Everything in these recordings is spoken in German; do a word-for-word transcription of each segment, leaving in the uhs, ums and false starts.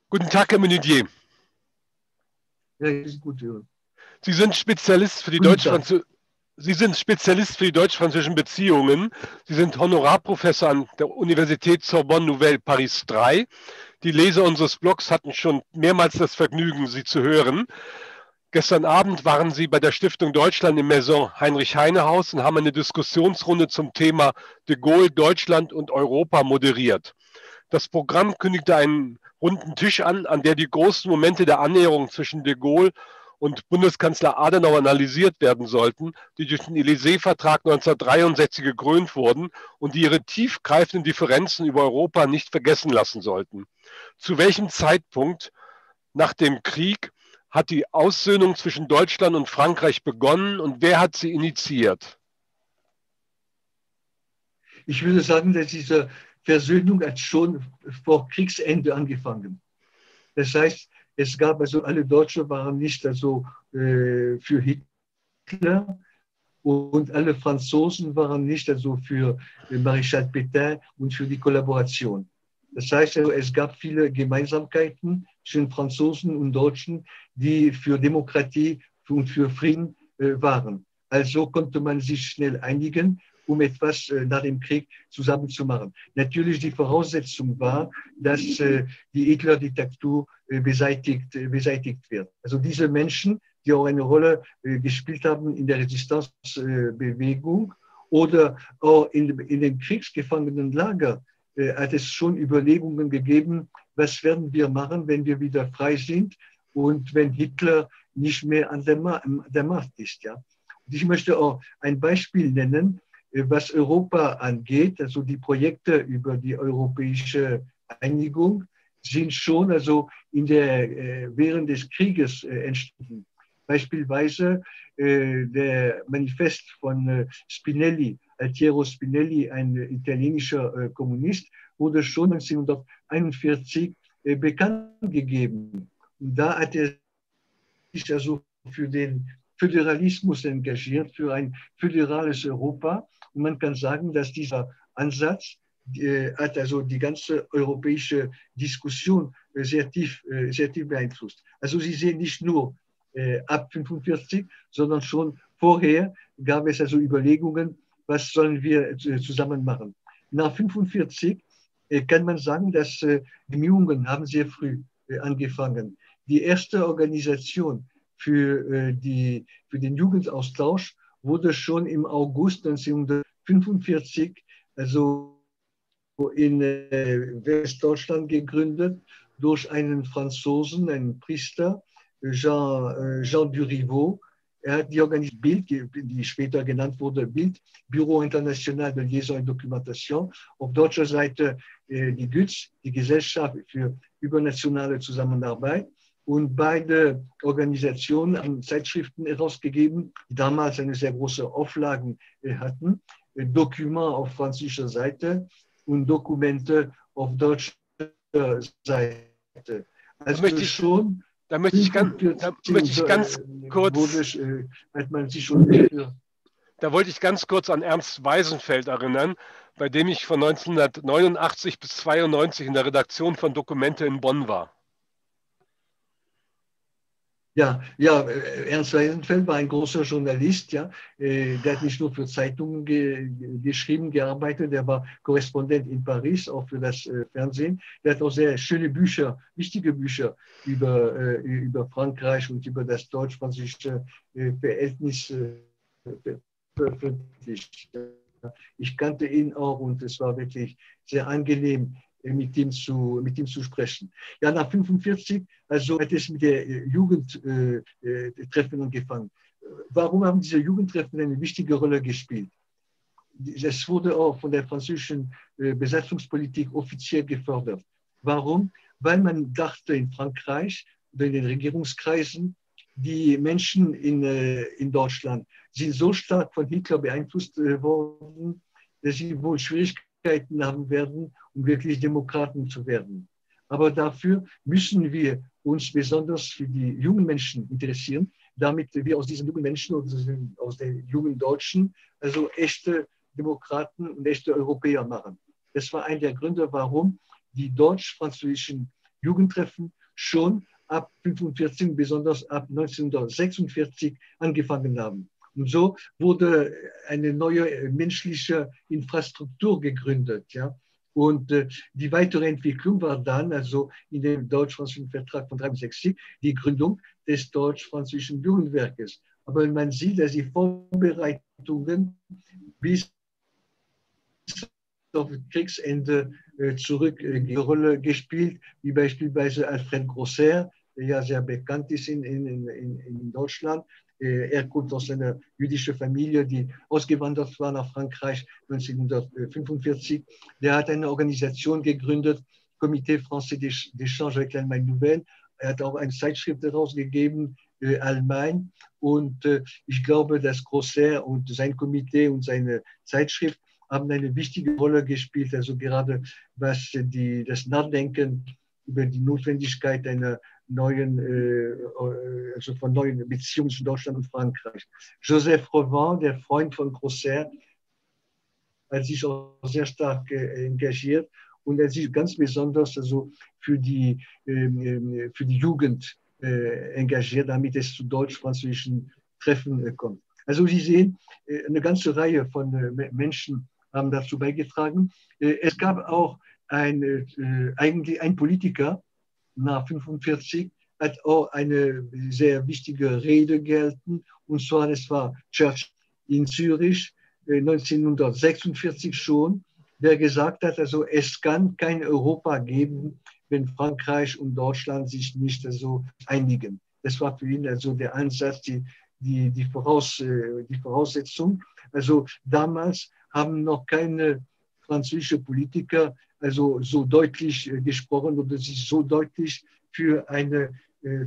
Guten Tag, Herr Menudier. Ja, ist gut, ja. Sie sind Spezialist für die Guten Tag. Deutsch-Franzö- Sie sind Spezialist für die deutsch-französischen Beziehungen. Sie sind Honorarprofessor an der Universität Sorbonne Nouvelle Paris drei. Die Leser unseres Blogs hatten schon mehrmals das Vergnügen, Sie zu hören. Gestern Abend waren Sie bei der Stiftung Deutschland im Maison Heinrich-Heine-Haus und haben eine Diskussionsrunde zum Thema de Gaulle, Deutschland und Europa moderiert. Das Programm kündigte einen runden Tisch an, an der die großen Momente der Annäherung zwischen de Gaulle und Bundeskanzler Adenauer analysiert werden sollten, die durch den Élysée-Vertrag neunzehnhundertdreiundsechzig gekrönt wurden und die ihre tiefgreifenden Differenzen über Europa nicht vergessen lassen sollten. Zu welchem Zeitpunkt nach dem Krieg hat die Aussöhnung zwischen Deutschland und Frankreich begonnen und wer hat sie initiiert? Ich würde sagen, dass diese Versöhnung hat schon vor Kriegsende angefangen. Das heißt, es gab also, alle Deutschen waren nicht also äh, für Hitler und alle Franzosen waren nicht also für äh, Maréchal Pétain und für die Kollaboration. Das heißt, also, es gab viele Gemeinsamkeiten zwischen Franzosen und Deutschen, die für Demokratie und für Frieden äh, waren. Also konnte man sich schnell einigen, um etwas äh, nach dem Krieg zusammenzumachen. Natürlich die Voraussetzung war, dass äh, die Hitler-Diktatur äh, beseitigt, äh, beseitigt wird. Also diese Menschen, die auch eine Rolle äh, gespielt haben in der Resistenzbewegung äh, oder auch in, in den Kriegsgefangenenlager, äh, hat es schon Überlegungen gegeben, was werden wir machen, wenn wir wieder frei sind und wenn Hitler nicht mehr an der, Ma der Macht ist. Ja? Und ich möchte auch ein Beispiel nennen, was Europa angeht. Also die Projekte über die europäische Einigung sind schon also in der, während des Krieges entstanden. Beispielsweise äh, der Manifest von äh, Spinelli, Altiero Spinelli, ein äh, italienischer äh, Kommunist, wurde schon neunzehnhunderteinundvierzig äh, bekannt gegeben. Und da hat er sich also für den Föderalismus engagiert, für ein föderales Europa. Und man kann sagen, dass dieser Ansatz äh, hat also die ganze europäische Diskussion äh, sehr tief, äh, sehr tief beeinflusst. Also Sie sehen nicht nur äh, ab fünfundvierzig, sondern schon vorher gab es also Überlegungen, was sollen wir äh, zusammen machen. Nach fünfundvierzig äh, kann man sagen, dass äh, die Bemühungen haben sehr früh äh, angefangen. Die erste Organisation für, äh, die, für den Jugendaustausch wurde schon im August neunzehnhundertfünfundvierzig, also in äh, Westdeutschland gegründet, durch einen Franzosen, einen Priester, Jean, äh, Jean Duriveau. Er hat die Organisation BILD, die, die später genannt wurde, BILD, Bureau International de Liaison et Documentation. Auf deutscher Seite äh, die G Ü Z, die Gesellschaft für übernationale Zusammenarbeit. Und beide Organisationen haben Zeitschriften herausgegeben, die damals eine sehr große Auflagen hatten. Dokumente auf französischer Seite und Dokumente auf deutscher Seite. Also da möchte ich, schon da möchte ich, ganz, da möchte ich ganz kurz, wurde, hat man sich schon dafür. Da wollte ich ganz kurz an Ernst Weisenfeld erinnern, bei dem ich von neunzehnhundertneunundachtzig bis zweiundneunzig in der Redaktion von Dokumente in Bonn war. Ja, ja, Ernst Weisenfeld war ein großer Journalist, ja. Der hat nicht nur für Zeitungen ge geschrieben, gearbeitet, der war Korrespondent in Paris, auch für das Fernsehen. Der hat auch sehr schöne Bücher, wichtige Bücher über, über Frankreich und über das deutsch-französische Verhältnis veröffentlicht. Ich kannte ihn auch und es war wirklich sehr angenehm, mit ihm zu, mit ihm zu sprechen. Ja, nach fünfundvierzig, also hat es mit der Jugendtreffen äh, angefangen. Warum haben diese Jugendtreffen eine wichtige Rolle gespielt? Es wurde auch von der französischen äh, Besatzungspolitik offiziell gefördert. Warum? Weil man dachte in Frankreich oder in den Regierungskreisen, die Menschen in, äh, in Deutschland sind so stark von Hitler beeinflusst äh, worden, dass sie wohl Schwierigkeiten haben werden, um wirklich Demokraten zu werden. Aber dafür müssen wir uns besonders für die jungen Menschen interessieren, damit wir aus diesen jungen Menschen, aus den jungen Deutschen, also echte Demokraten und echte Europäer machen. Das war einer der Gründe, warum die deutsch-französischen Jugendtreffen schon ab fünfundvierzig, besonders ab neunzehnhundertsechsundvierzig angefangen haben. Und so wurde eine neue menschliche Infrastruktur gegründet. Ja? Und äh, die weitere Entwicklung war dann, also in dem deutsch-französischen Vertrag von neunzehnhundertdreiundsechzig, die Gründung des deutsch-französischen Jugendwerkes. Aber man sieht, dass die Vorbereitungen bis auf Kriegsende äh, zurück äh, eine Rolle gespielt, wie beispielsweise Alfred Grosser, der ja sehr bekannt ist in, in, in, in Deutschland. Äh, er kommt aus einer jüdischen Familie, die ausgewandert war nach Frankreich neunzehnhundertfünfundvierzig. Der hat eine Organisation gegründet, Comité Français d'Échange avec l'Allemagne Nouvelle. Er hat auch eine Zeitschrift herausgegeben, äh, Allemagne. Und äh, ich glaube, dass Grosser und sein Komitee und seine Zeitschrift haben eine wichtige Rolle gespielt, also gerade was die, das Nachdenken über die Notwendigkeit einer neuen, äh, also von neuen Beziehungen zwischen Deutschland und Frankreich. Joseph Revent, der Freund von Grosser, hat sich auch sehr stark äh, engagiert und er hat sich ganz besonders also für die, äh, für die Jugend äh, engagiert, damit es zu deutsch-französischen Treffen äh, kommt. Also Sie sehen, äh, eine ganze Reihe von äh, Menschen haben dazu beigetragen. Äh, es gab auch ein, äh, eigentlich ein Politiker nach fünfundvierzig, hat auch eine sehr wichtige Rede gehalten, und zwar, das war Churchill in Zürich äh, neunzehnhundertsechsundvierzig schon, der gesagt hat, also es kann kein Europa geben, wenn Frankreich und Deutschland sich nicht so einigen. Das war für ihn also der Ansatz, die, die, die, Voraus, äh, die Voraussetzung. Also damals haben noch keine französische Politiker also so deutlich äh, gesprochen oder sich so deutlich für eine äh,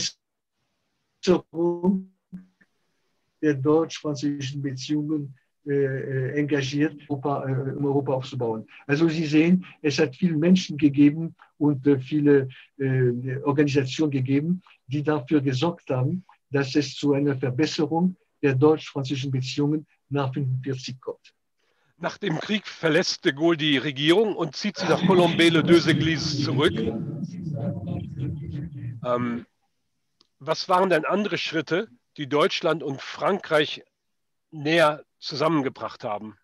Verbesserung der deutsch-französischen Beziehungen äh, engagiert, Europa, äh, um Europa aufzubauen. Also Sie sehen, es hat viele Menschen gegeben und äh, viele äh, Organisationen gegeben, die dafür gesorgt haben, dass es zu einer Verbesserung der deutsch-französischen Beziehungen nach fünfundvierzig kommt. Nach dem Krieg verlässt de Gaulle die Regierung und zieht sich nach Colombey-les-Deux-Églises zurück. Ähm, was waren denn andere Schritte, die Deutschland und Frankreich näher zusammengebracht haben?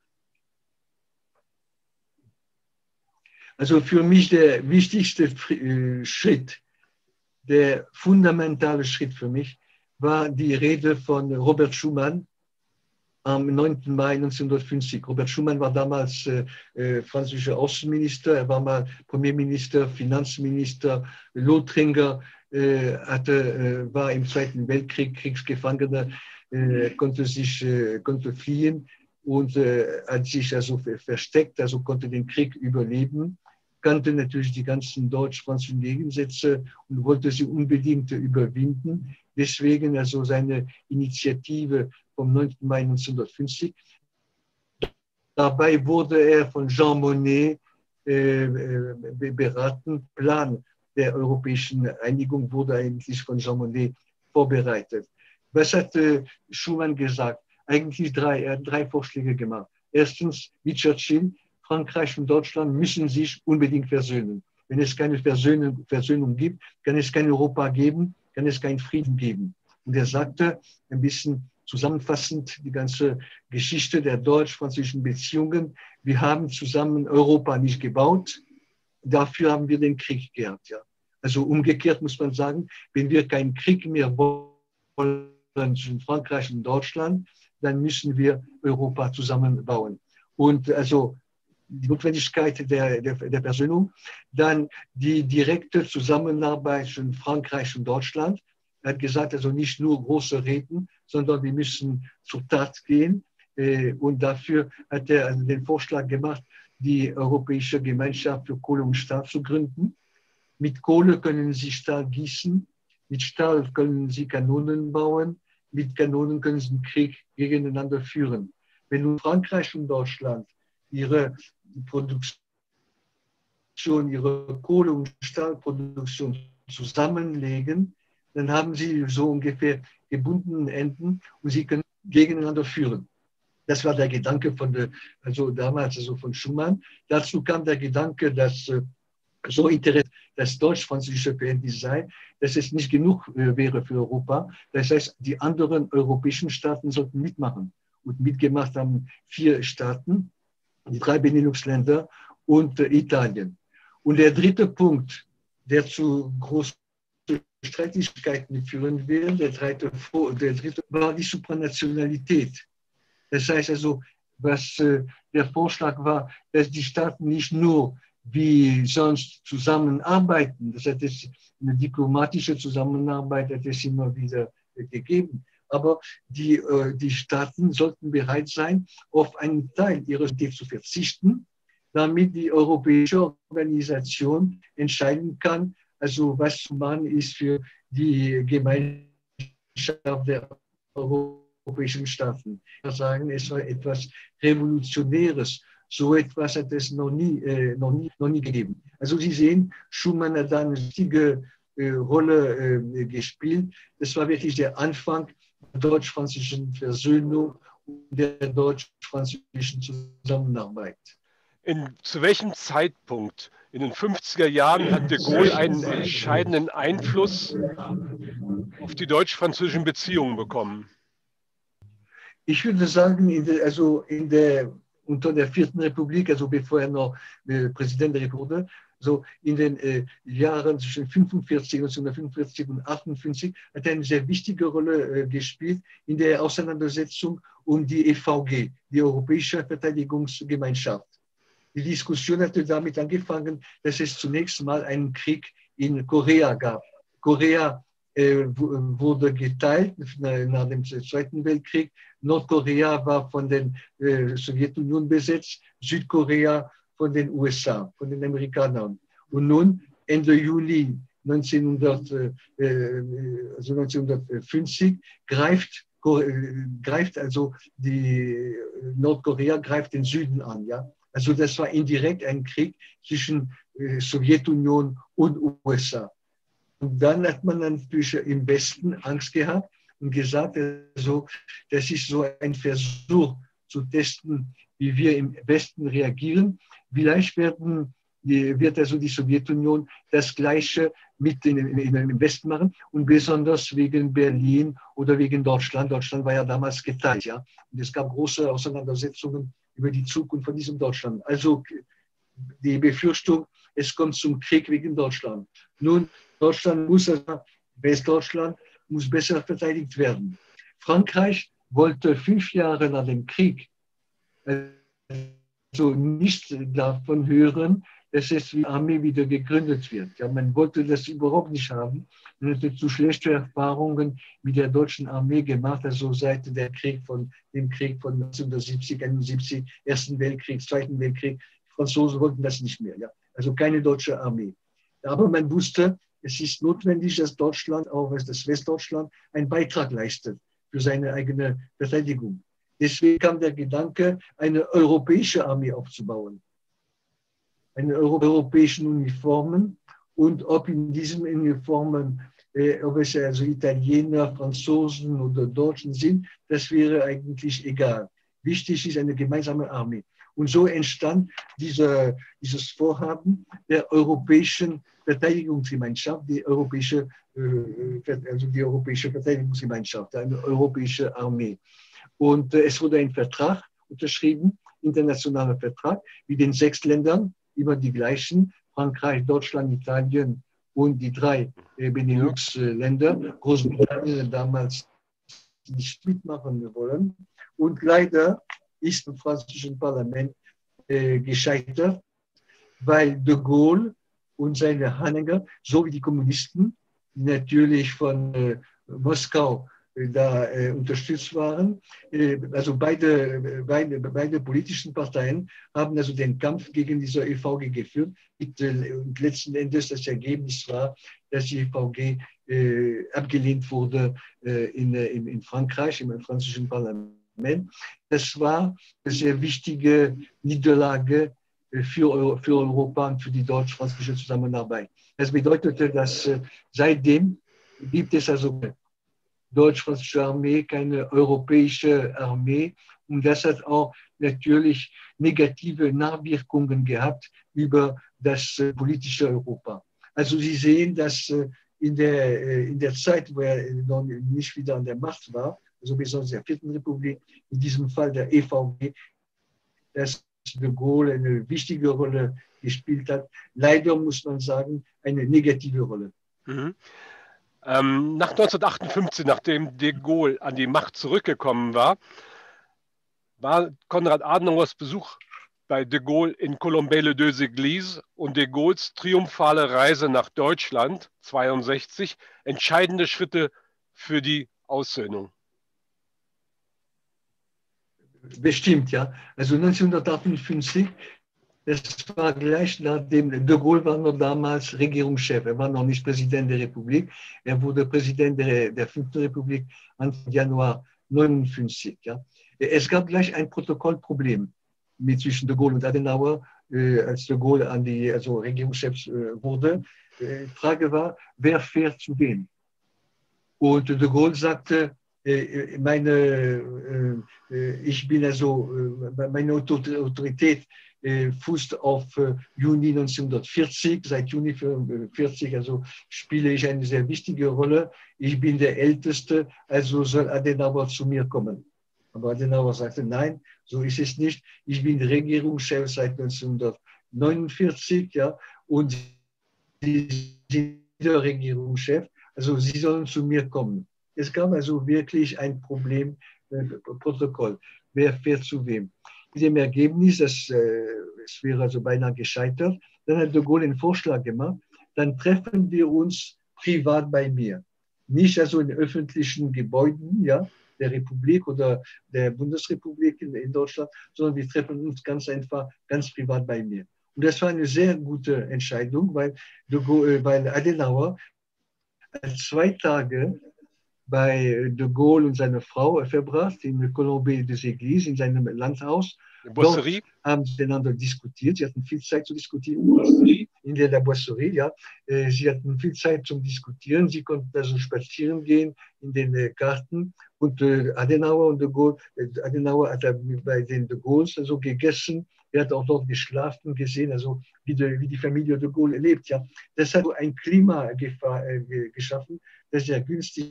Also für mich der wichtigste Schritt, der fundamentale Schritt für mich, war die Rede von Robert Schuman am neunten Mai neunzehnhundertfünfzig. Robert Schuman war damals äh, äh, französischer Außenminister, er war mal Premierminister, Finanzminister, Lothringer, äh, hatte, äh, war im Zweiten Weltkrieg Kriegsgefangener, äh, konnte, sich, äh, konnte fliehen und äh, hat sich also versteckt, also konnte den Krieg überleben, kannte natürlich die ganzen deutsch-französischen Gegensätze und wollte sie unbedingt überwinden. Deswegen also seine Initiative vom neunten Mai neunzehnhundertfünfzig. Dabei wurde er von Jean Monnet äh, beraten. Plan der europäischen Einigung wurde eigentlich von Jean Monnet vorbereitet. Was hat äh, Schuman gesagt? Eigentlich drei, er hat drei Vorschläge gemacht. Erstens, wie Churchill, Frankreich und Deutschland müssen sich unbedingt versöhnen. Wenn es keine Versöhnung, Versöhnung gibt, kann es kein Europa geben, kann es keinen Frieden geben. Und er sagte, ein bisschen zusammenfassend die ganze Geschichte der deutsch-französischen Beziehungen, wir haben zusammen Europa nicht gebaut, dafür haben wir den Krieg gehabt. Ja. Also umgekehrt muss man sagen, wenn wir keinen Krieg mehr wollen zwischen Frankreich und Deutschland, dann müssen wir Europa zusammenbauen. Und also die Notwendigkeit der, der, der Versöhnung, dann die direkte Zusammenarbeit zwischen Frankreich und Deutschland. Er hat gesagt, also nicht nur große Reden, sondern wir müssen zur Tat gehen. Und dafür hat er also den Vorschlag gemacht, die Europäische Gemeinschaft für Kohle und Stahl zu gründen. Mit Kohle können Sie Stahl gießen, mit Stahl können Sie Kanonen bauen, mit Kanonen können Sie einen Krieg gegeneinander führen. Wenn nun Frankreich und Deutschland ihre Produktion, ihre Kohle- und Stahlproduktion zusammenlegen, dann haben sie so ungefähr gebundene Enden und sie können gegeneinander führen. Das war der Gedanke von der, also damals also von Schuman. Dazu kam der Gedanke, dass so interessant das deutsch-französische Verhältnis sei, dass es nicht genug äh, wäre für Europa. Das heißt, die anderen europäischen Staaten sollten mitmachen. Und mitgemacht haben vier Staaten, die drei Benelux-Länder und äh, Italien. Und der dritte Punkt, der zu großen Streitigkeiten führen wird, der dritte, der dritte war die Supranationalität. Das heißt also, was äh, der Vorschlag war, dass die Staaten nicht nur wie sonst zusammenarbeiten, das hat es eine diplomatische Zusammenarbeit, hat es immer wieder äh, gegeben, aber die, äh, die Staaten sollten bereit sein, auf einen Teil ihrer Politik zu verzichten, damit die europäische Organisation entscheiden kann, also was zu machen ist für die Gemeinschaft der europäischen Staaten. Wir sagen, es war etwas Revolutionäres. So etwas hat es noch nie, äh, noch nie, noch nie gegeben. Also Sie sehen, Schuman hat da eine wichtige äh, Rolle äh, gespielt. Das war wirklich der Anfang der deutsch-französischen Versöhnung und der deutsch-französischen Zusammenarbeit. In, zu welchem Zeitpunkt in den fünfziger Jahren hat de Gaulle einen entscheidenden Einfluss auf die deutsch-französischen Beziehungen bekommen? Ich würde sagen, in der, also in der, unter der vierten Republik, also bevor er noch äh, Präsident der Republik wurde, so in den äh, Jahren zwischen fünfundvierzig, neunzehnhundertfünfundvierzig und achtundfünfzig, hat er eine sehr wichtige Rolle äh, gespielt in der Auseinandersetzung um die E V G, die Europäische Verteidigungsgemeinschaft. Die Diskussion hatte damit angefangen, dass es zunächst mal einen Krieg in Korea gab. Korea äh, wurde geteilt nach dem Zweiten Weltkrieg. Nordkorea war von der äh, Sowjetunion besetzt, Südkorea von den U S A, von den Amerikanern. Und nun, Ende Juli neunzehnhundert, äh, also neunzehnhundertfünfzig, greift, äh, greift also die Nordkorea greift den Süden an, ja. Also das war indirekt ein Krieg zwischen äh, Sowjetunion und U S A. Und dann hat man natürlich im Westen Angst gehabt und gesagt, also, das ist so ein Versuch zu testen, wie wir im Westen reagieren. Vielleicht werden, wird also die Sowjetunion das Gleiche mit in, in, im Westen machen und besonders wegen Berlin oder wegen Deutschland. Deutschland war ja damals geteilt, ja. Und es gab große Auseinandersetzungen über die Zukunft von diesem Deutschland. Also die Befürchtung, es kommt zum Krieg wegen Deutschland. Nun, Deutschland muss, also Westdeutschland muss besser verteidigt werden. Frankreich wollte fünf Jahre nach dem Krieg also nicht davon hören, dass es die Armee wieder gegründet wird. Ja, man wollte das überhaupt nicht haben. Man hatte zu schlechte Erfahrungen mit der deutschen Armee gemacht, also seit der Krieg von, dem Krieg von neunzehnhundertsiebzig, einundsiebzig, Ersten Weltkrieg, Zweiten Weltkrieg. Die Franzosen wollten das nicht mehr. Ja. Also keine deutsche Armee. Aber man wusste, es ist notwendig, dass Deutschland, auch das Westdeutschland, einen Beitrag leistet für seine eigene Verteidigung. Deswegen kam der Gedanke, eine europäische Armee aufzubauen. Eine Euro europäischen Uniformen und ob in diesen Uniformen, äh, ob es also Italiener, Franzosen oder Deutschen sind, das wäre eigentlich egal. Wichtig ist eine gemeinsame Armee. Und so entstand diese, dieses Vorhaben der europäischen Verteidigungsgemeinschaft, die europäische, äh, also die europäische Verteidigungsgemeinschaft, eine europäische Armee. Und äh, es wurde ein Vertrag unterschrieben, internationaler Vertrag, mit den sechs Ländern, immer die gleichen, Frankreich, Deutschland, Italien und die drei äh, Benelux-Länder. Großbritannien hat damals nicht mitmachen wollen. Und leider ist im französischen Parlament äh, gescheitert, weil de Gaulle und seine Anhänger, sowie die Kommunisten, die natürlich von äh, Moskau äh, da äh, unterstützt waren, äh, also beide, beide, beide politischen Parteien haben also den Kampf gegen diese E V G geführt. Und, äh, und letzten Endes das Ergebnis war, dass die E V G äh, abgelehnt wurde äh, in, in, in Frankreich, im französischen Parlament. Das war eine sehr wichtige Niederlage für, für Europa und für die deutsch-französische Zusammenarbeit. Das bedeutete, dass äh, seitdem gibt es also eine deutsch-französische Armee, keine europäische Armee. Und das hat auch natürlich negative Nachwirkungen gehabt über das äh, politische Europa. Also Sie sehen, dass äh, in, der, äh, in der Zeit, wo er noch nicht wieder an der Macht war, also besonders der Vierten Republik, in diesem Fall der E V G, dass de Gaulle eine wichtige Rolle gespielt hat. Leider muss man sagen, eine negative Rolle. Mhm. Ähm, nach neunzehnhundertachtundfünfzig, nachdem de Gaulle an die Macht zurückgekommen war, war Konrad Adenauers Besuch bei de Gaulle in Colombey-les-Deux-Églises und de Gaulles triumphale Reise nach Deutschland zweiundsechzig entscheidende Schritte für die Aussöhnung. Bestimmt, ja. Also neunzehnhundertachtundfünfzig, das war gleich nachdem de Gaulle war noch damals Regierungschef. Er war noch nicht Präsident der Republik. Er wurde Präsident der, der Fünften Republik Anfang Januar neunundfünfzig. Ja. Es gab gleich ein Protokollproblem mit zwischen de Gaulle und Adenauer, äh, als de Gaulle an die also Regierungschef äh, wurde. Die Frage war, wer fährt zu wem? Und de Gaulle sagte, meine, ich bin also, meine Autorität fußt auf Juni neunzehnhundertvierzig. Seit Juni vierzig also spiele ich eine sehr wichtige Rolle. Ich bin der Älteste, also soll Adenauer zu mir kommen. Aber Adenauer sagte, nein, so ist es nicht. Ich bin Regierungschef seit neunzehnhundertneunundvierzig, ja, und Sie sind der Regierungschef, also Sie sollen zu mir kommen. Es gab also wirklich ein Problem, äh, Protokoll. Wer fährt zu wem? Mit dem Ergebnis, das, äh, es wäre also beinahe gescheitert, dann hat de Gaulle einen Vorschlag gemacht, dann treffen wir uns privat bei mir. Nicht also in öffentlichen Gebäuden, ja, der Republik oder der Bundesrepublik in, in Deutschland, sondern wir treffen uns ganz einfach, ganz privat bei mir. Und das war eine sehr gute Entscheidung, weil, de Gaulle, weil Adenauer zwei Tage bei de Gaulle und seiner Frau verbracht, in Colombey-les-Églises, in seinem Landhaus. Dort haben sie miteinander diskutiert. Sie hatten viel Zeit zu diskutieren. In der, der Boisserie, ja. Sie hatten viel Zeit zum Diskutieren. Sie konnten also spazieren gehen in den Garten. Und Adenauer und de Gaulle, Adenauer hat bei den de Gaulles also gegessen. Er hat auch dort geschlafen, gesehen, also wie die, wie die Familie de Gaulle lebt. Ja. Das hat ein Klima geschaffen, das sehr günstig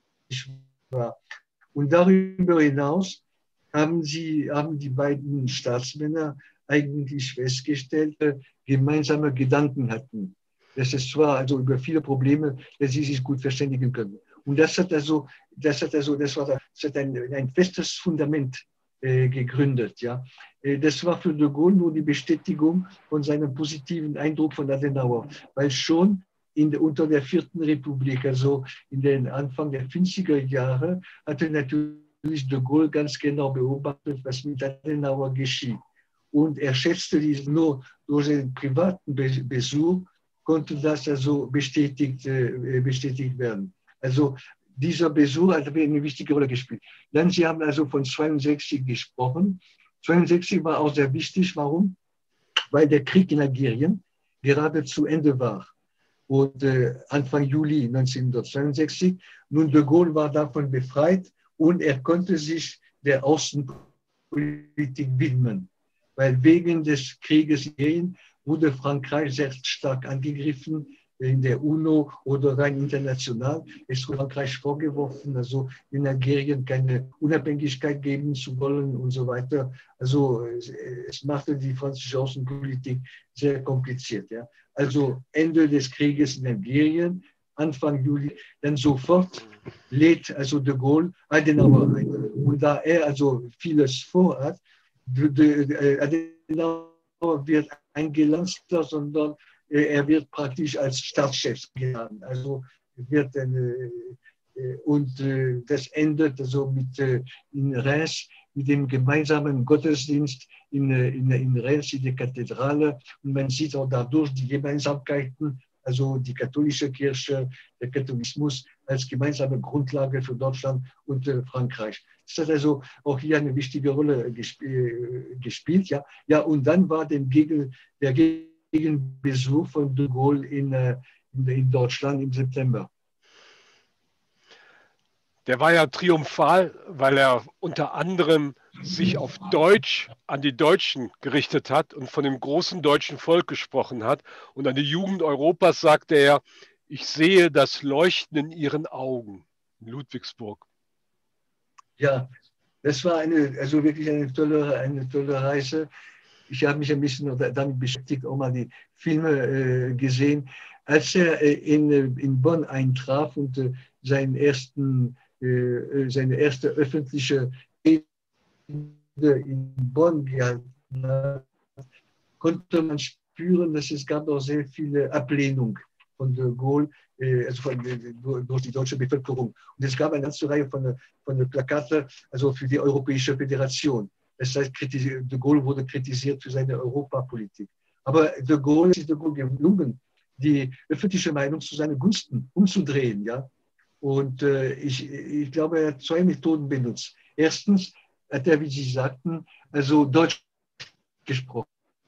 war. Und darüber hinaus haben, sie, haben die beiden Staatsmänner eigentlich festgestellt, gemeinsame Gedanken hatten. Das ist zwar also über viele Probleme, dass sie sich gut verständigen können. Und das hat also, das hat also, das war, das hat ein, ein festes Fundament äh, gegründet. Ja. Das war für de Gaulle nur die Bestätigung von seinem positiven Eindruck von Adenauer, weil schon In, unter der Vierten Republik, also in den Anfang der fünfziger Jahre, hatte natürlich de Gaulle ganz genau beobachtet, was mit Adenauer geschieht. Und er schätzte dies nur durch einen privaten Besuch, konnte das also bestätigt, äh, bestätigt werden. Also dieser Besuch hat eine wichtige Rolle gespielt. Dann, Sie haben also von zweiundsechzig gesprochen. zweiundsechzig war auch sehr wichtig. Warum? Weil der Krieg in Algerien gerade zu Ende war. Und äh, Anfang Juli neunzehnhundertzweiundsechzig. Nun, de Gaulle war davon befreit und er konnte sich der Außenpolitik widmen. Weil wegen des Krieges in Algerien wurde Frankreich sehr stark angegriffen in der UNO oder rein international. Es wurde Frankreich vorgeworfen, also in Algerien keine Unabhängigkeit geben zu wollen und so weiter. Also es, es machte die französische Außenpolitik sehr kompliziert. Ja. Also Ende des Krieges in Algerien, Anfang Juli, dann sofort lädt also de Gaulle Adenauer ein. Und da er also vieles vorhat, de, de, Adenauer wird eingeladen, sondern er wird praktisch als Staatschef geladen. Also wird eine, und das endet also mit in Reims mit dem gemeinsamen Gottesdienst in, in, in Reims in der Kathedrale. Und man sieht auch dadurch die Gemeinsamkeiten, also die katholische Kirche, der Katholizismus als gemeinsame Grundlage für Deutschland und äh, Frankreich. Das hat also auch hier eine wichtige Rolle gesp gespielt. Ja, ja, und dann war der, Gegen der Gegenbesuch von de Gaulle in, äh, in, in Deutschland im September. Der war ja triumphal, weil er unter anderem sich auf Deutsch an die Deutschen gerichtet hat und von dem großen deutschen Volk gesprochen hat. Und an die Jugend Europas sagte er, ich sehe das Leuchten in ihren Augen in Ludwigsburg. Ja, das war eine, also wirklich eine tolle, eine tolle Reise. Ich habe mich ein bisschen damit beschäftigt, auch mal die Filme äh, gesehen. Als er äh, in, in Bonn eintraf und äh, seinen ersten, äh, seine erste öffentliche Rede in Bonn gehalten hat, konnte man spüren, dass es gab auch sehr viele Ablehnung von de Gaulle, äh, also von, äh, durch die deutsche Bevölkerung. Und es gab eine ganze Reihe von, von Plakaten, also für die Europäische Föderation. Das heißt, de Gaulle wurde kritisiert für seine Europapolitik. Aber de Gaulle ist de Gaulle gelungen, die öffentliche Meinung zu seinen Gunsten umzudrehen. Ja? Und äh, ich, ich glaube, er hat zwei Methoden benutzt. Erstens hat er, wie Sie sagten, also Deutsch gesprochen,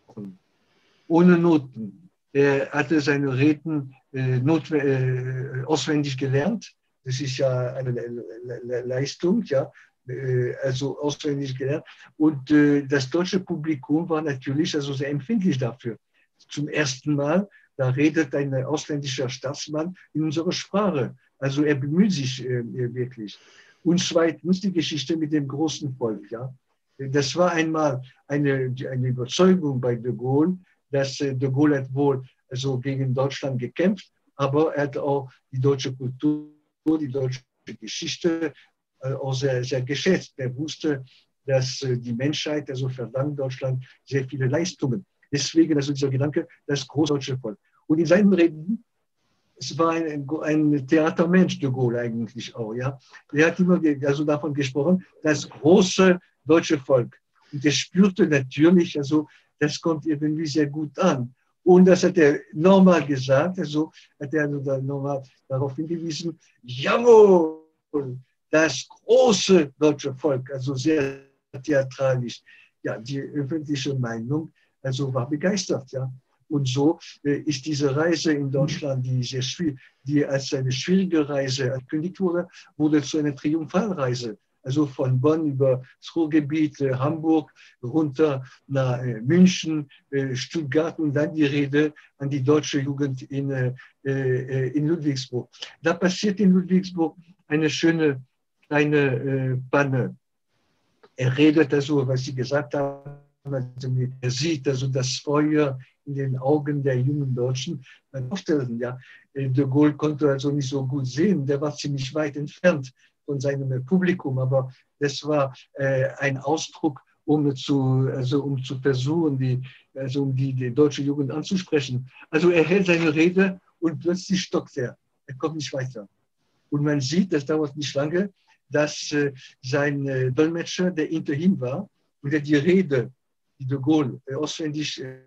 ohne Noten. Er hatte seine Reden äh, not, äh, auswendig gelernt. Das ist ja eine Le Le Leistung, ja, äh, also auswendig gelernt. Und äh, das deutsche Publikum war natürlich also sehr empfindlich dafür. Zum ersten Mal, da redet ein ausländischer Staatsmann in unserer Sprache. Also er bemüht sich äh, wirklich. Und zweitens die Geschichte mit dem großen Volk. Ja. Das war einmal eine, eine Überzeugung bei de Gaulle, dass de Gaulle hat wohl also gegen Deutschland gekämpft, aber er hat auch die deutsche Kultur, die deutsche Geschichte auch sehr, sehr geschätzt. Er wusste, dass die Menschheit also verdankt Deutschland sehr viele Leistungen. Deswegen also dieser Gedanke, das großdeutsche Volk. Und in seinen Reden, es war ein, ein Theatermensch, de Gaulle eigentlich auch. Ja? Er hat immer also davon gesprochen, das große deutsche Volk. Und er spürte natürlich, also das kommt irgendwie sehr gut an. Und das hat er nochmal gesagt, also hat er also nochmal darauf hingewiesen, jawohl, das große deutsche Volk, also sehr theatralisch. Ja, die öffentliche Meinung also war begeistert, ja. Und so äh, ist diese Reise in Deutschland, die, sehr schwierig, die als eine schwierige Reise angekündigt wurde, wurde zu einer Triumphalreise. Also von Bonn über das Ruhrgebiet, äh, Hamburg, runter nach äh, München, äh, Stuttgart und dann die Rede an die deutsche Jugend in, äh, äh, in Ludwigsburg. Da passiert in Ludwigsburg eine schöne kleine äh, Panne. Er redet also, was Sie gesagt haben, also er sieht also das Feuer in den Augen der jungen Deutschen. Ja, de Gaulle konnte also nicht so gut sehen, der war ziemlich weit entfernt von seinem Publikum, aber das war äh, ein Ausdruck, um zu, also um zu versuchen, die, also um die, die deutsche Jugend anzusprechen. Also er hält seine Rede und plötzlich stockt er. Er kommt nicht weiter. Und man sieht, das dauert nicht lange, dass äh, sein äh, Dolmetscher, der hinter ihm war, und der die Rede, die de Gaulle äh, auswendig äh,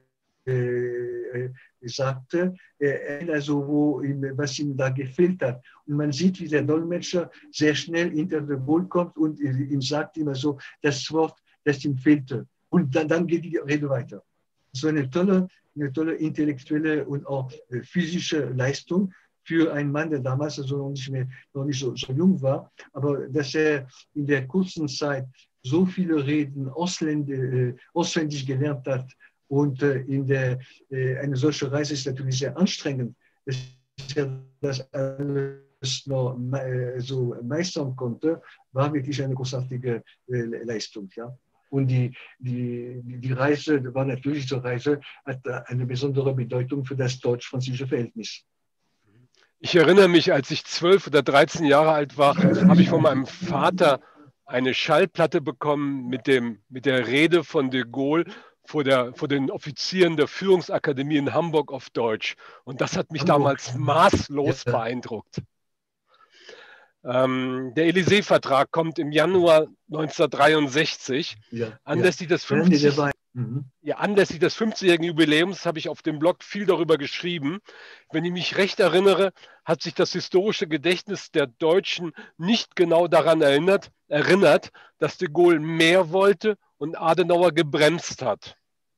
äh, sagte, äh, also wo ihm, was ihm da gefehlt hat. Und man sieht, wie der Dolmetscher sehr schnell hinter de Gaulle kommt und äh, ihm sagt immer so das Wort, das ihm fehlte. Und dann, dann geht die Rede weiter. So eine tolle, eine tolle intellektuelle und auch äh, physische Leistung für einen Mann, der damals also noch nicht, mehr, noch nicht so, so jung war, aber dass er in der kurzen Zeit so viele Reden ausländ, äh, auswendig gelernt hat und äh, in der, äh, eine solche Reise ist natürlich sehr anstrengend, dass er das alles noch äh, so meistern konnte, war wirklich eine großartige äh, Leistung. Ja? Und die, die, die Reise, war natürlich so Reise, hat eine besondere Bedeutung für das deutsch-französische Verhältnis. Ich erinnere mich, als ich zwölf oder dreizehn Jahre alt war, habe ich von meinem Vater eine Schallplatte bekommen mit, dem, mit der Rede von de Gaulle vor, der, vor den Offizieren der Führungsakademie in Hamburg auf Deutsch. Und das hat mich Hamburg. damals maßlos ja. beeindruckt. Ähm, der Élysée-Vertrag kommt im Januar neunzehnhundertdreiundsechzig. Ja. Anlässlich des fünfzig Ja, anlässlich des fünfzigjährigen Jubiläums habe ich auf dem Blog viel darüber geschrieben. Wenn ich mich recht erinnere, hat sich das historische Gedächtnis der Deutschen nicht genau daran erinnert, erinnert, dass de Gaulle mehr wollte und Adenauer gebremst hat.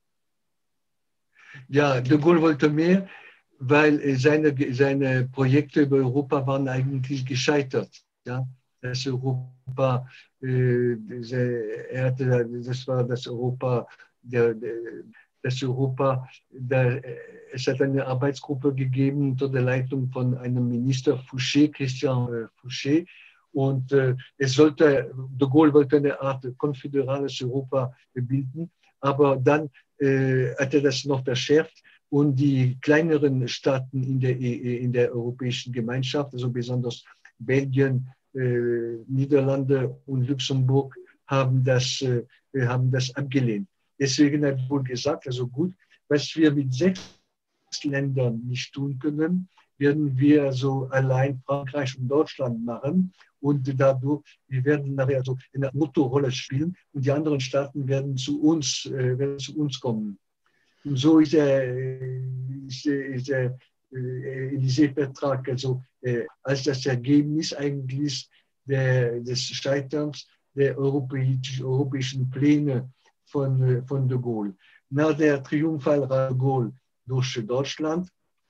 Ja, de Gaulle wollte mehr, weil seine, seine Projekte über Europa waren eigentlich gescheitert. Ja? das Europa, äh, diese, er hatte, das war das Europa, der, der, das Europa, da, es hat eine Arbeitsgruppe gegeben unter der Leitung von einem Minister Fouché, Christian äh, Fouché, und äh, es sollte, de Gaulle wollte eine Art konföderales Europa bilden, aber dann äh, hat er das noch verschärft und die kleineren Staaten in der, in der Europäischen Gemeinschaft, also besonders Belgien, äh, Niederlande und Luxemburg, haben das, äh, haben das abgelehnt. Deswegen hat wohl gesagt, also gut, was wir mit sechs Ländern nicht tun können, werden wir so allein Frankreich und Deutschland machen und dadurch, wir werden nachher so eine Motorrolle spielen und die anderen Staaten werden zu uns, äh, werden zu uns kommen. Und so ist der, ist, ist der äh, Élysée-Vertrag also äh, als das Ergebnis eigentlich der, des Scheiterns der europäisch, europäischen Pläne von, von de Gaulle. Nach der Triumphalreihe de Gaulle durch Deutschland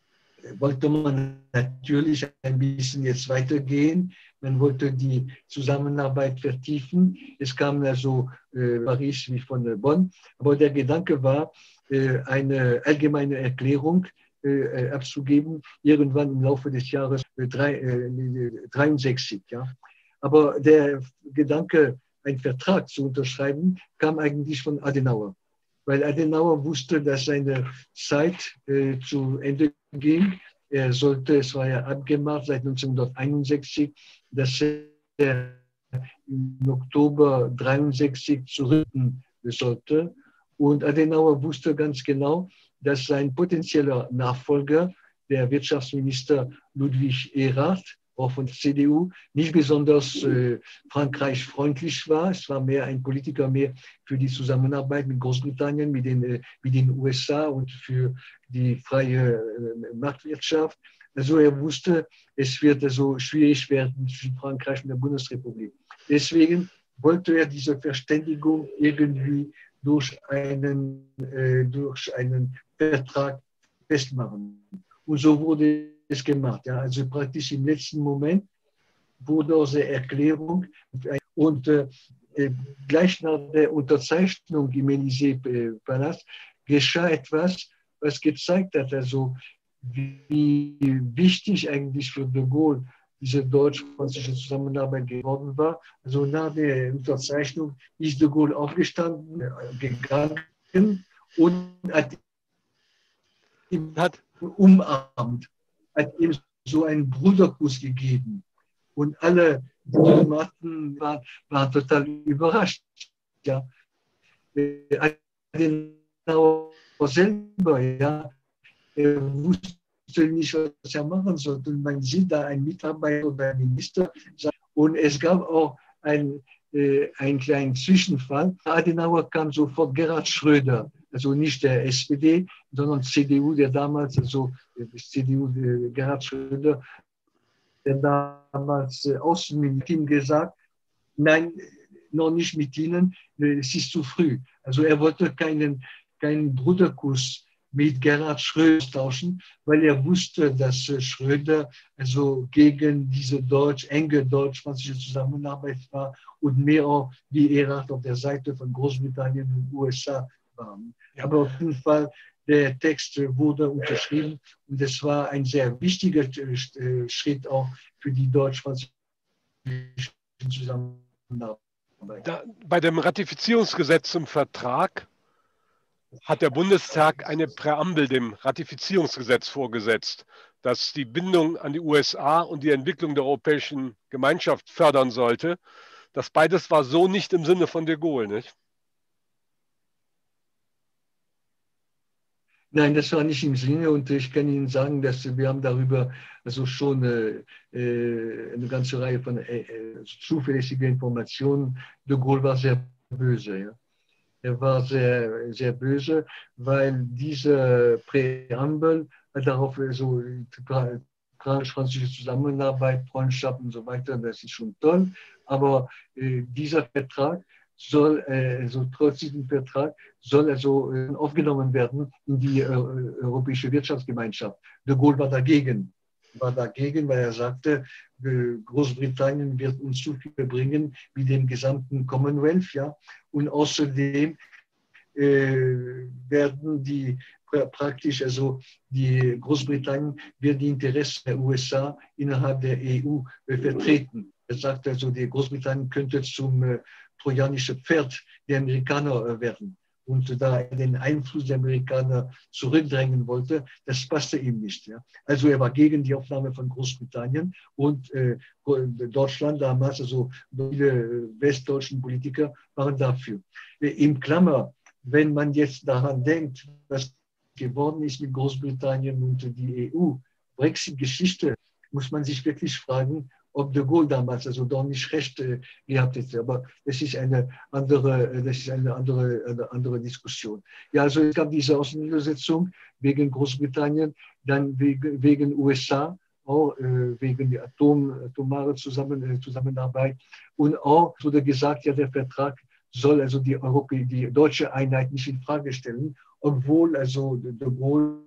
wollte man natürlich ein bisschen jetzt weitergehen. Man wollte die Zusammenarbeit vertiefen. Es kam also äh, Paris wie von äh, Bonn. Aber der Gedanke war, äh, eine allgemeine Erklärung äh, abzugeben, irgendwann im Laufe des Jahres äh, dreiundsechzig. Ja. Aber der Gedanke, einen Vertrag zu unterschreiben, kam eigentlich von Adenauer. Weil Adenauer wusste, dass seine Zeit äh, zu Ende ging. Er sollte, es war ja abgemacht seit neunzehnhunderteinundsechzig, dass er im Oktober dreiundsechzig zurücktreten sollte. Und Adenauer wusste ganz genau, dass sein potenzieller Nachfolger, der Wirtschaftsminister Ludwig Erhard, auch von der C D U, nicht besonders äh, Frankreich freundlich war. Es war mehr ein Politiker mehr für die Zusammenarbeit mit Großbritannien, mit den, äh, mit den U S A und für die freie äh, Marktwirtschaft. Also er wusste, es wird also schwierig werden zwischen Frankreich und der Bundesrepublik. Deswegen wollte er diese Verständigung irgendwie durch einen, äh, durch einen Vertrag festmachen. Und so wurde es gemacht. Ja. Also praktisch im letzten Moment wurde aus der Erklärung und äh, gleich nach der Unterzeichnung im Élysée-Palast geschah etwas, was gezeigt hat, also wie wichtig eigentlich für de Gaulle diese deutsch-französische Zusammenarbeit geworden war. Also nach der Unterzeichnung ist de Gaulle aufgestanden, gegangen und hat ihn Hat umarmt, hat ihm so einen Bruderkuss gegeben. Und alle Diplomaten waren, waren total überrascht. Ja. Adenauer selber, ja, er wusste nicht, was er machen sollte. Und man sieht da einen Mitarbeiter oder einen Minister. Und es gab auch ein, äh, einen kleinen Zwischenfall. Adenauer kam sofort Gerhard Schröder, also nicht der S P D, sondern C D U, der damals, also C D U, äh, Gerhard Schröder, der damals äh, Außenminister, gesagt, nein, noch nicht mit Ihnen, es ist zu früh. Also er wollte keinen, keinen Bruderkuss mit Gerhard Schröder tauschen, weil er wusste, dass Schröder also gegen diese deutsch, enge deutsch-französische Zusammenarbeit war und mehr auch wie Erhard auf der Seite von Großbritannien und U S A war. Ja. Aber auf jeden Fall, der Text wurde unterschrieben und es war ein sehr wichtiger Schritt auch für die deutsch-französische Zusammenarbeit. Da, bei dem Ratifizierungsgesetz zum Vertrag hat der Bundestag eine Präambel dem Ratifizierungsgesetz vorgesetzt, das die Bindung an die U S A und die Entwicklung der Europäischen Gemeinschaft fördern sollte. Das beides war so nicht im Sinne von de Gaulle, nicht? Nein, das war nicht im Sinne und ich kann Ihnen sagen, dass wir haben darüber also schon äh, eine ganze Reihe von äh, zuverlässigen Informationen. De Gaulle war sehr böse. Ja. Er war sehr, sehr böse, weil diese Präambel darauf so französische Zusammenarbeit, Freundschaft und so weiter, das ist schon toll, aber äh, dieser Vertrag soll, also trotz diesem Vertrag, soll also aufgenommen werden in die Europäische Wirtschaftsgemeinschaft. De Gaulle war dagegen. war dagegen, weil er sagte, Großbritannien wird uns zu viel bringen wie dem gesamten Commonwealth. Ja? Und außerdem äh, werden die praktisch, also die Großbritannien wird die Interessen der U S A innerhalb der E U äh, vertreten. Er sagt also, die Großbritannien könnte zum äh, trojanischen Pferd der Amerikaner äh, werden. Und da er den Einfluss der Amerikaner zurückdrängen wollte, das passte ihm nicht. Ja. Also er war gegen die Aufnahme von Großbritannien und äh, Deutschland damals, also viele westdeutschen Politiker waren dafür. Äh, Im Klammer, wenn man jetzt daran denkt, was geworden ist mit Großbritannien und die E U, Brexit-Geschichte, muss man sich wirklich fragen, ob de Gaulle damals also doch nicht recht äh, gehabt hätte. Aber das ist eine andere, das ist eine andere, eine andere Diskussion. Ja, also es gab diese Auseinandersetzung wegen Großbritannien, dann wegen, wegen U S A, auch äh, wegen der Atom, atomare Zusammen, äh, Zusammenarbeit. Und auch wurde gesagt, ja, der Vertrag soll also die, Europä die deutsche Einheit nicht in Frage stellen, obwohl also de Gaulle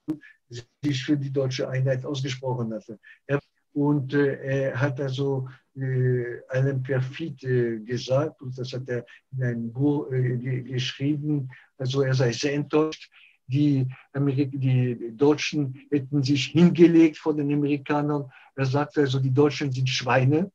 sich für die deutsche Einheit ausgesprochen hatte. Er Und äh, er hat also äh, einen Perfid äh, gesagt, und das hat er in einem Buch äh, ge geschrieben, also er sei sehr enttäuscht. Die, Amerik die Deutschen hätten sich hingelegt vor den Amerikanern. Er sagte also, die Deutschen sind Schweine.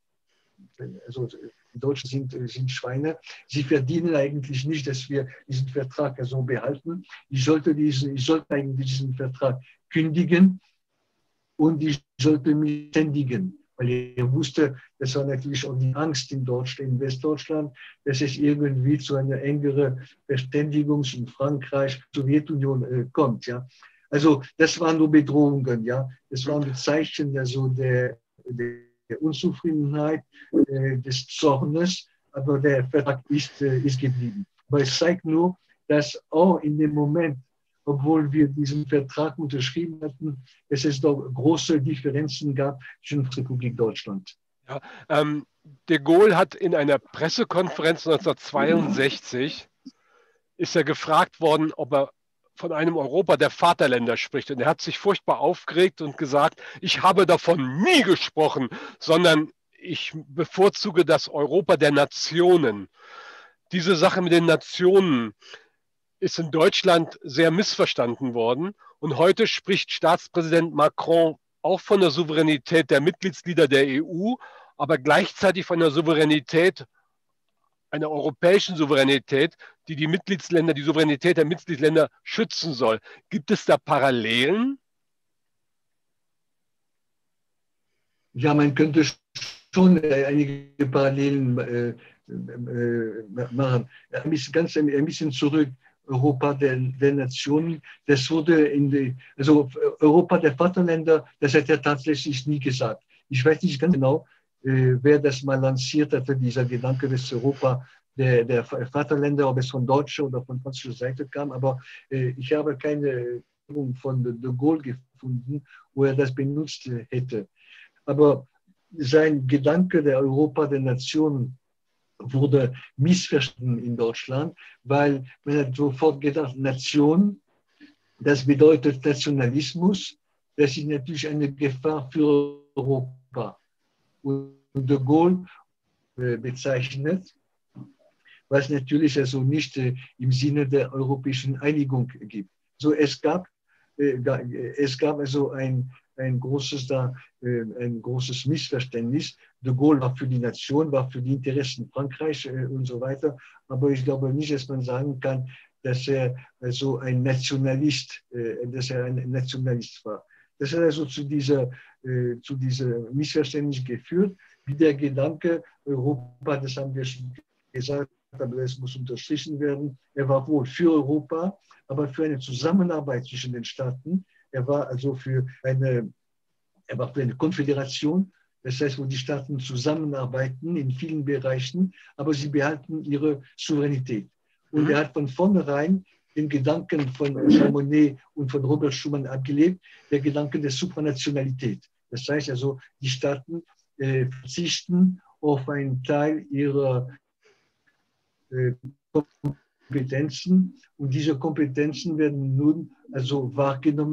Also die Deutschen sind, sind Schweine. Sie verdienen eigentlich nicht, dass wir diesen Vertrag so behalten. Ich sollte, diesen, ich sollte eigentlich diesen Vertrag kündigen. Und ich sollte mich ständigen, weil er wusste, das war natürlich auch die Angst in Deutschland, in Westdeutschland, dass es irgendwie zu einer engeren Verständigung in Frankreich, Sowjetunion äh, kommt. Ja. Also das waren nur Bedrohungen, ja. Das waren die Zeichen also der, der Unzufriedenheit, äh, des Zornes, aber der Vertrag ist, äh, ist geblieben. Aber es zeigt nur, dass auch in dem Moment, obwohl wir diesen Vertrag unterschrieben hatten, dass es doch große Differenzen gab zwischen der Republik Deutschland. Ja, ähm, de Gaulle hat in einer Pressekonferenz neunzehnhundertzweiundsechzig ist er gefragt worden, ob er von einem Europa der Vaterländer spricht. Und er hat sich furchtbar aufgeregt und gesagt, ich habe davon nie gesprochen, sondern ich bevorzuge das Europa der Nationen. Diese Sache mit den Nationen ist in Deutschland sehr missverstanden worden. Und heute spricht Staatspräsident Macron auch von der Souveränität der Mitgliedsländer der E U, aber gleichzeitig von der Souveränität, einer europäischen Souveränität, die die Mitgliedsländer, die Souveränität der Mitgliedsländer schützen soll. Gibt es da Parallelen? Ja, man könnte schon einige Parallelen äh, äh, machen. Ein bisschen, ganz ein bisschen zurück. Europa der, der Nationen, das wurde in die, also Europa der Vaterländer, das hat er tatsächlich nie gesagt. Ich weiß nicht ganz genau, äh, wer das mal lanciert hatte, dieser Gedanke des Europa der, der Vaterländer, ob es von deutscher oder von französischer Seite kam, aber äh, ich habe keine Erinnerung von de Gaulle gefunden, wo er das benutzt hätte. Aber sein Gedanke der Europa der Nationen wurde missverstanden in Deutschland, weil man hat sofort gedacht, Nation, das bedeutet Nationalismus, das ist natürlich eine Gefahr für Europa. Und de Gaulle äh, bezeichnet, was natürlich also nicht äh, im Sinne der europäischen Einigung gibt. So, es gab, äh, es gab also ein ein großes, da, ein großes Missverständnis. De Gaulle war für die Nation, war für die Interessen Frankreichs und so weiter. Aber ich glaube nicht, dass man sagen kann, dass er also ein Nationalist, dass er ein Nationalist war. Das hat also zu dieser, zu dieser Missverständnis geführt, wie der Gedanke, Europa, das haben wir schon gesagt, aber das muss unterstrichen werden. Er war wohl für Europa, aber für eine Zusammenarbeit zwischen den Staaten. Er war also für eine, er war für eine Konföderation, das heißt, wo die Staaten zusammenarbeiten in vielen Bereichen, aber sie behalten ihre Souveränität. Und mhm. er hat von vornherein den Gedanken von Jean Monnet und von Robert Schuman abgelebt, der Gedanke der Supranationalität. Das heißt also, die Staaten äh, verzichten auf einen Teil ihrer äh, Kompetenzen und diese Kompetenzen werden nun also wahrgenommen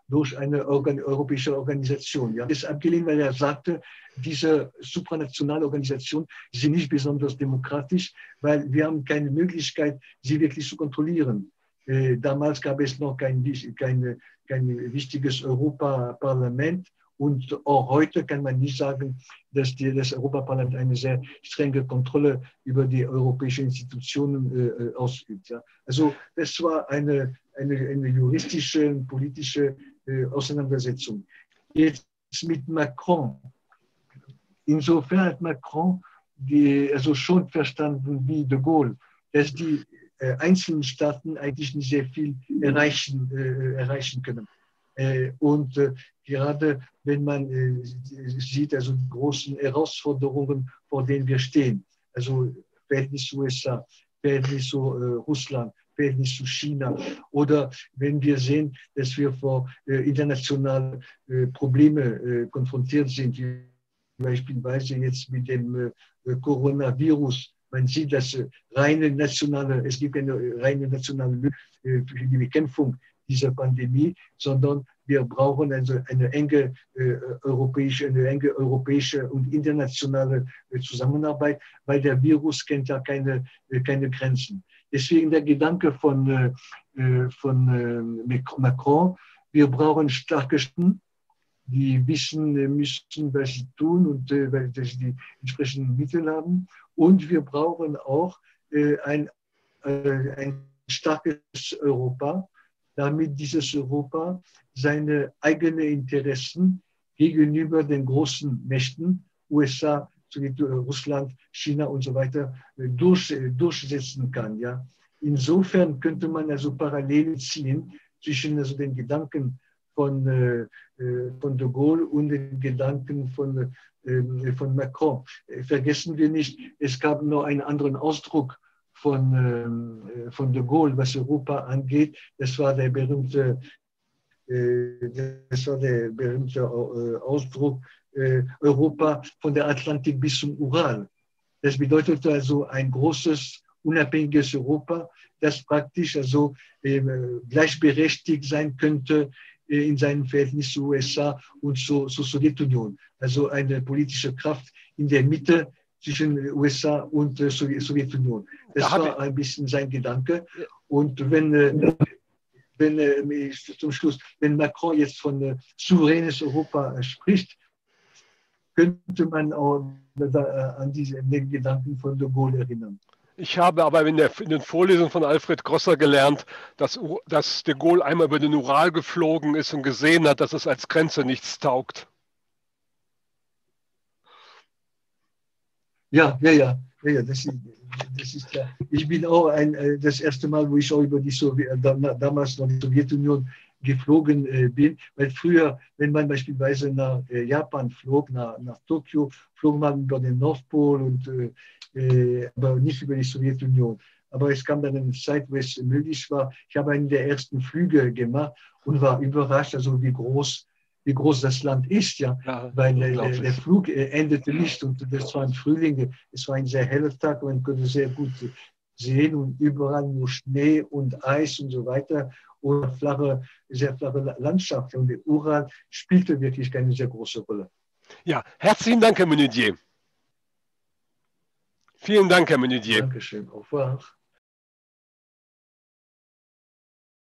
durch eine Organ europäische Organisation. Ja. Das ist abgelehnt, weil er sagte, diese supranationale Organisationen sind nicht besonders demokratisch, weil wir haben keine Möglichkeit, sie wirklich zu kontrollieren. Äh, damals gab es noch kein, kein, kein wichtiges Europaparlament. Und auch heute kann man nicht sagen, dass die, das Europaparlament eine sehr strenge Kontrolle über die europäischen Institutionen äh, ausübt. Ja. Also das war eine, eine, eine juristische, politische äh, Auseinandersetzung. Jetzt mit Macron. Insofern hat Macron die, also schon verstanden wie de Gaulle, dass die äh, einzelnen Staaten eigentlich nicht sehr viel erreichen, äh, erreichen können. Äh, und äh, gerade wenn man äh, sieht, also die großen Herausforderungen, vor denen wir stehen, also Verhältnis zu U S A, Verhältnis zu äh, Russland, Verhältnis zu China, oder wenn wir sehen, dass wir vor äh, internationalen äh, Problemen äh, konfrontiert sind, wie beispielsweise jetzt mit dem äh, Coronavirus. Man sieht, dass äh, reine nationale, es gibt eine reine nationale Lösung äh, für die Bekämpfung dieser Pandemie, sondern wir brauchen also eine enge äh, europäische, eine enge europäische und internationale äh, Zusammenarbeit, weil der Virus kennt ja keine, äh, keine Grenzen. Deswegen der Gedanke von, äh, von äh, Macron, wir brauchen starke Stimmen, die wissen müssen, was sie tun und äh, weil sie die entsprechenden Mittel haben. Und wir brauchen auch äh, ein, äh, ein starkes Europa, damit dieses Europa seine eigenen Interessen gegenüber den großen Mächten, U S A, Russland, China und so weiter, durch, durchsetzen kann. Ja. Insofern könnte man also Parallelen ziehen zwischen also den Gedanken von, äh, von de Gaulle und den Gedanken von, äh, von Macron. Vergessen wir nicht, es gab noch einen anderen Ausdruck von, äh, von de Gaulle, was Europa angeht. Das war der berühmte, äh, das war der berühmte äh, Ausdruck äh, Europa von der Atlantik bis zum Ural. Das bedeutet also ein großes, unabhängiges Europa, das praktisch also äh, gleichberechtigt sein könnte in seinem Verhältnis zu U S A und zur, zur Sowjetunion. Also eine politische Kraft in der Mitte zwischen U S A und äh, Sowjetunion. Das da war ein bisschen sein Gedanke. Und wenn, äh, wenn äh, zum Schluss, wenn Macron jetzt von äh, souveränes Europa äh, spricht, könnte man auch äh, an diese, den Gedanken von de Gaulle erinnern. Ich habe aber in, der, in den Vorlesungen von Alfred Grosser gelernt, dass, dass de Gaulle einmal über den Ural geflogen ist und gesehen hat, dass es als Grenze nichts taugt. Ja, ja, ja, ja, ja das, ist, das ist klar. Ich bin auch ein, das erste Mal, wo ich auch über die Sowjet, damals noch die Sowjetunion geflogen äh, bin, weil früher, wenn man beispielsweise nach äh, Japan flog, nach, nach Tokio, flog man über den Nordpol, und, äh, aber nicht über die Sowjetunion. Aber es kam dann eine Zeit, wo es möglich war. Ich habe einen der ersten Flüge gemacht und war überrascht, also wie groß, wie groß das Land ist, ja, ja weil äh, der Flug äh, endete nicht, und das war im Frühling, es war ein sehr heller Tag, man konnte sehr gut sehen und überall nur Schnee und Eis und so weiter und flache, sehr flache Landschaft. Und der Ural spielte wirklich keine sehr große Rolle. Ja, herzlichen Dank, Herr Menudier. Vielen Dank, Herr Menudier. Dankeschön. Au revoir.